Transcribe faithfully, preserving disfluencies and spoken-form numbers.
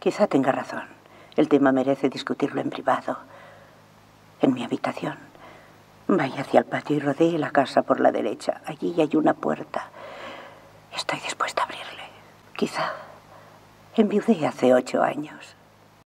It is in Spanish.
Quizá tenga razón. El tema merece discutirlo en privado. En mi habitación. Vaya hacia el patio y rodee la casa por la derecha. Allí hay una puerta. Estoy dispuesta a abrirle. Quizá enviudé hace ocho años.